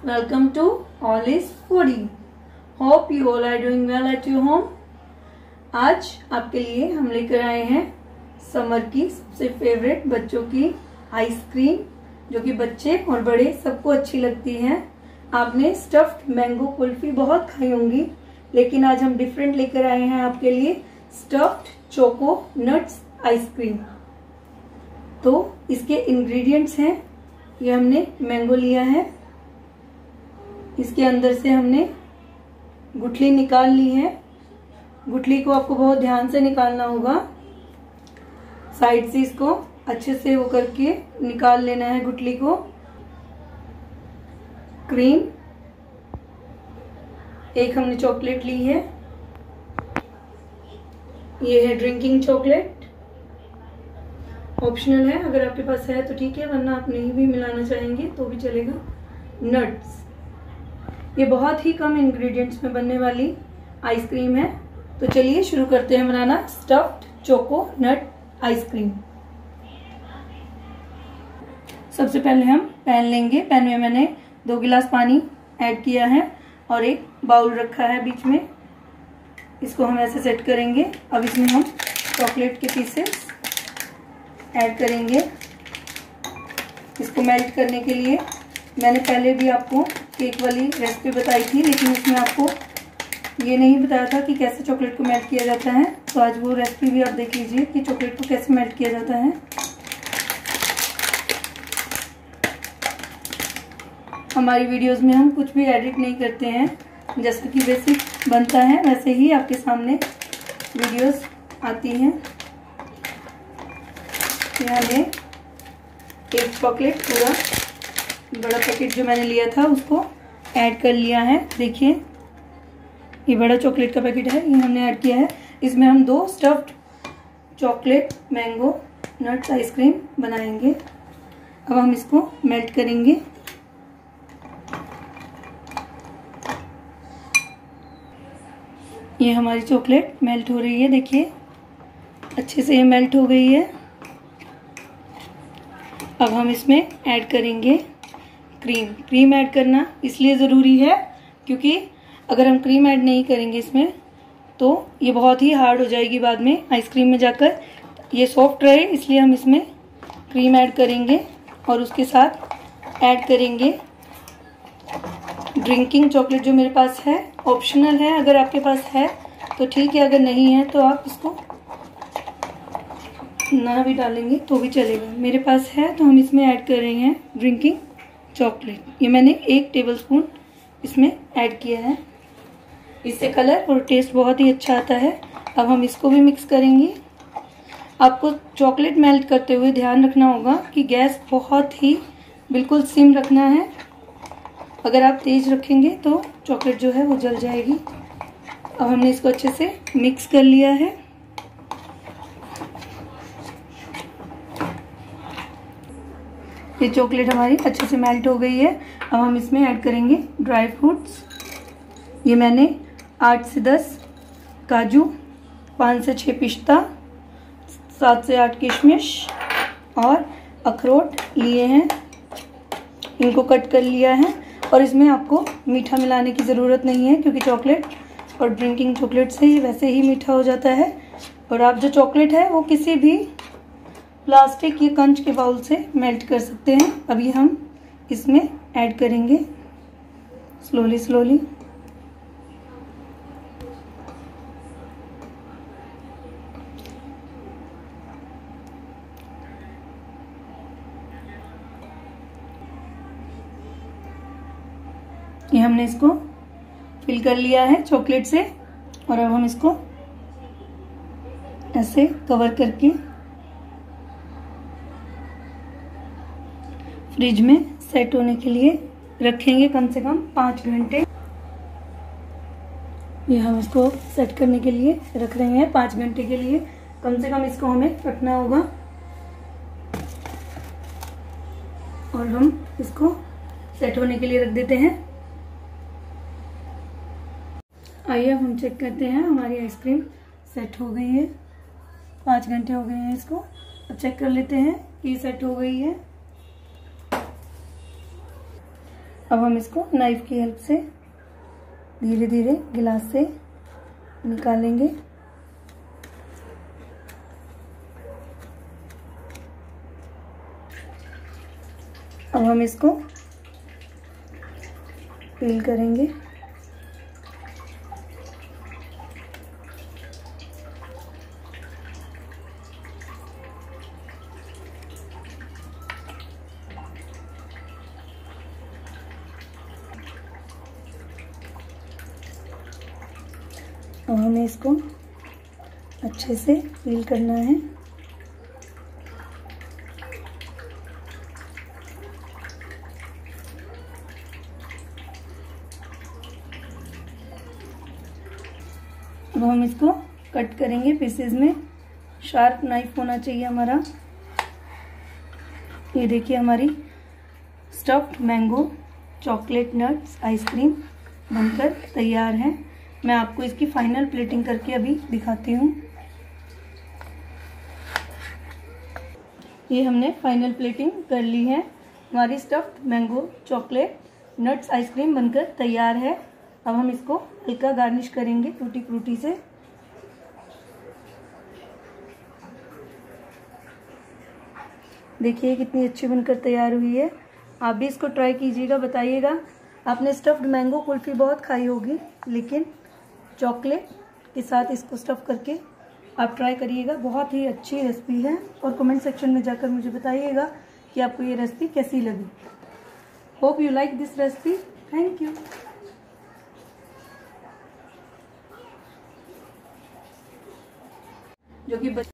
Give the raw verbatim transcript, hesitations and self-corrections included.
Welcome to All is Foodie. Hope you all are doing well at your home. आज आपके लिए हम लेकर आए हैं समर की सबसे फेवरेट बच्चों की आइसक्रीम, जो कि बच्चे और बड़े सबको अच्छी लगती है। आपने स्टफ्ड मैंगो कुल्फी बहुत खाई होंगी, लेकिन आज हम डिफरेंट लेकर आए हैं आपके लिए स्टफ्ड चोको नट्स आइसक्रीम। तो इसके इंग्रेडिएंट्स हैं, ये हमने मैंगो लिया है, इसके अंदर से हमने गुठली निकाल ली है। गुठली को आपको बहुत ध्यान से निकालना होगा, साइड से इसको अच्छे से वो करके निकाल लेना है गुठली को। क्रीम, एक हमने चॉकलेट ली है, ये है ड्रिंकिंग चॉकलेट, ऑप्शनल है, अगर आपके पास है तो ठीक है, वरना आप नहीं भी मिलाना चाहेंगे तो भी चलेगा। नट्स, ये बहुत ही कम इंग्रेडिएंट्स में बनने वाली आइसक्रीम है। तो चलिए शुरू करते हैं banana stuffed choco nut ice cream. सबसे पहले हम पैन लेंगे। पैन में मैंने दो गिलास पानी ऐड किया है और एक बाउल रखा है बीच में, इसको हम ऐसे सेट करेंगे। अब इसमें हम चॉकलेट के पीसेस ऐड करेंगे। इसको मेल्ट करने के लिए मैंने पहले भी आपको केक वाली रेसिपी बताई थी, लेकिन उसमें आपको ये नहीं बताया था कि कैसे चॉकलेट को मेल्ट किया जाता है। तो आज वो रेसिपी भी आप देख लीजिए कि चॉकलेट को कैसे मेल्ट किया जाता है। हमारी वीडियोस में हम कुछ भी एडिट नहीं करते हैं, जैसे कि बेसिक बनता है वैसे ही आपके सामने वीडियोस आती हैं। यहाँ में एक चॉकलेट पूरा बड़ा पैकेट जो मैंने लिया था उसको ऐड कर लिया है। देखिए ये बड़ा चॉकलेट का पैकेट है, ये हमने ऐड किया है। इसमें हम दो stuffed chocolate mango nuts ice cream बनाएंगे। अब हम इसको मेल्ट करेंगे। ये हमारी चॉकलेट मेल्ट हो रही है, देखिए अच्छे से ये मेल्ट हो गई है। अब हम इसमें ऐड करेंगे क्रीम। क्रीम ऐड करना इसलिए ज़रूरी है क्योंकि अगर हम क्रीम ऐड नहीं करेंगे इसमें तो ये बहुत ही हार्ड हो जाएगी बाद में आइसक्रीम में जाकर। ये सॉफ्ट रहे इसलिए हम इसमें क्रीम ऐड करेंगे और उसके साथ ऐड करेंगे ड्रिंकिंग चॉकलेट जो मेरे पास है। ऑप्शनल है, अगर आपके पास है तो ठीक है, अगर नहीं है तो आप इसको ना भी डालेंगे तो भी चलेगा। मेरे पास है तो हम इसमें ऐड कर रहे हैं ड्रिंकिंग चॉकलेट। ये मैंने एक टेबलस्पून इसमें ऐड किया है, इससे कलर और टेस्ट बहुत ही अच्छा आता है। अब हम इसको भी मिक्स करेंगे। आपको चॉकलेट मेल्ट करते हुए ध्यान रखना होगा कि गैस बहुत ही बिल्कुल सिम रखना है। अगर आप तेज रखेंगे तो चॉकलेट जो है वो जल जाएगी। अब हमने इसको अच्छे से मिक्स कर लिया है। ये चॉकलेट हमारी अच्छे से मेल्ट हो गई है। अब हम इसमें ऐड करेंगे ड्राई फ्रूट्स। ये मैंने आठ से दस काजू, पाँच से छः पिस्ता, सात से आठ किशमिश और अखरोट लिए हैं, इनको कट कर लिया है। और इसमें आपको मीठा मिलाने की ज़रूरत नहीं है क्योंकि चॉकलेट और ड्रिंकिंग चॉकलेट से ही वैसे ही मीठा हो जाता है। और आप जो चॉकलेट है वो किसी भी प्लास्टिक या कंच के बाउल से मेल्ट कर सकते हैं। अभी हम इसमें ऐड करेंगे स्लोली स्लोली। ये हमने इसको फिल कर लिया है चॉकलेट से और अब हम इसको ऐसे कवर करके फ्रिज में सेट होने के लिए रखेंगे कम से कम पाँच घंटे। ये हम इसको सेट करने के लिए रख रहे हैं पाँच घंटे के लिए, कम से कम इसको हमें रखना होगा। और हम इसको सेट होने के लिए रख देते हैं। आइए अब हम चेक करते हैं, हमारी आइसक्रीम सेट हो गई है। पाँच घंटे हो गए हैं इसको। अब चेक कर लेते हैं कि सेट हो गई है। अब हम इसको नाइफ की हेल्प से धीरे धीरे गिलास से निकालेंगे। अब हम इसको पील करेंगे। और हमें इसको अच्छे से पील करना है। अब हम इसको कट करेंगे पीसेस में। शार्प नाइफ होना चाहिए हमारा। ये देखिए हमारी stuffed mango chocolate nuts ice cream बनकर तैयार है। मैं आपको इसकी फाइनल प्लेटिंग करके अभी दिखाती हूँ। ये हमने फाइनल प्लेटिंग कर ली है। हमारी stuffed mango chocolate nuts ice cream बनकर तैयार है। अब हम इसको हल्का गार्निश करेंगे टूटी फ्रूटी से। देखिए कितनी अच्छी बनकर तैयार हुई है। आप भी इसको ट्राई कीजिएगा, बताइएगा। आपने स्टफ्ड मैंगो कुल्फी बहुत खाई होगी, लेकिन चॉकलेट के साथ इसको स्टफ करके आप ट्राई करिएगा। बहुत ही अच्छी रेसिपी है और कमेंट सेक्शन में जाकर मुझे बताइएगा कि आपको ये रेसिपी कैसी लगी। Hope you like this recipe. Thank you. जो कि